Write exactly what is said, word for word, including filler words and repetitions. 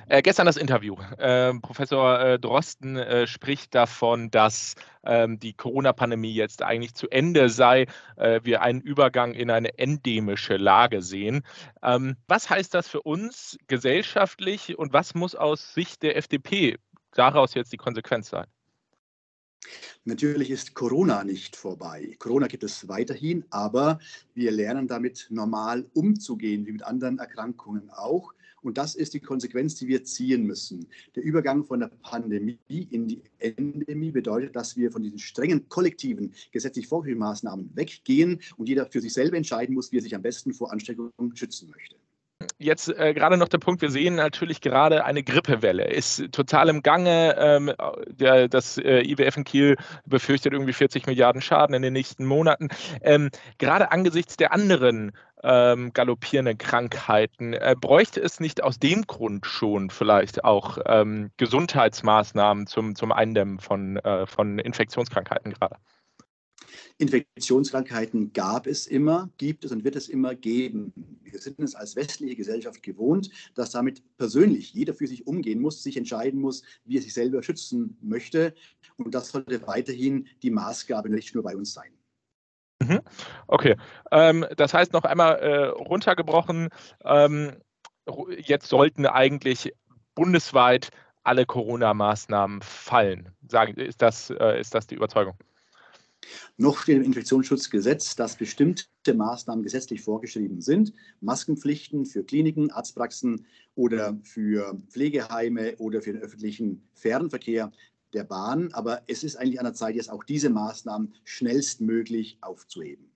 Äh, gestern das Interview. Ähm, Professor, äh, Drosten, äh, spricht davon, dass, ähm, die Corona-Pandemie jetzt eigentlich zu Ende sei, äh, wir einen Übergang in eine endemische Lage sehen. Ähm, was heißt das für uns gesellschaftlich und was muss aus Sicht der F D P daraus jetzt die Konsequenz sein? Natürlich ist Corona nicht vorbei. Corona gibt es weiterhin, aber wir lernen damit normal umzugehen, wie mit anderen Erkrankungen auch. Und das ist die Konsequenz, die wir ziehen müssen. Der Übergang von der Pandemie in die Endemie bedeutet, dass wir von diesen strengen kollektiven gesetzlich vorgeschriebenen Maßnahmen weggehen und jeder für sich selber entscheiden muss, wie er sich am besten vor Ansteckung schützen möchte. Jetzt, äh, grade noch der Punkt, wir sehen natürlich gerade eine Grippewelle, ist total im Gange. Ähm, der das, äh, I W F in Kiel befürchtet irgendwie vierzig Milliarden Schaden in den nächsten Monaten. Ähm, grade angesichts der anderen, ähm, galoppierenden Krankheiten, äh, bräuchte es nicht aus dem Grund schon vielleicht auch, ähm, Gesundheitsmaßnahmen zum zum Eindämmen von äh, von Infektionskrankheiten grade? Infektionskrankheiten gab es immer, gibt es und wird es immer geben. Wir sind es als westliche Gesellschaft gewohnt, dass damit persönlich jeder für sich umgehen muss, sich entscheiden muss, wie er sich selber schützen möchte. Und das sollte weiterhin die Maßgabe nicht nur bei uns sein. Mhm. Okay. Ähm, das heißt noch einmal, äh, runtergebrochen, ähm, ru jetzt sollten eigentlich bundesweit alle Corona-Maßnahmen fallen. Sagen ist das äh, ist das die Überzeugung? Noch steht im Infektionsschutzgesetz, dass bestimmte Maßnahmen gesetzlich vorgeschrieben sind. Maskenpflichten für Kliniken, Arztpraxen oder für Pflegeheime oder für den öffentlichen Fernverkehr der Bahn. Aber es ist eigentlich an der Zeit, jetzt auch diese Maßnahmen schnellstmöglich aufzuheben.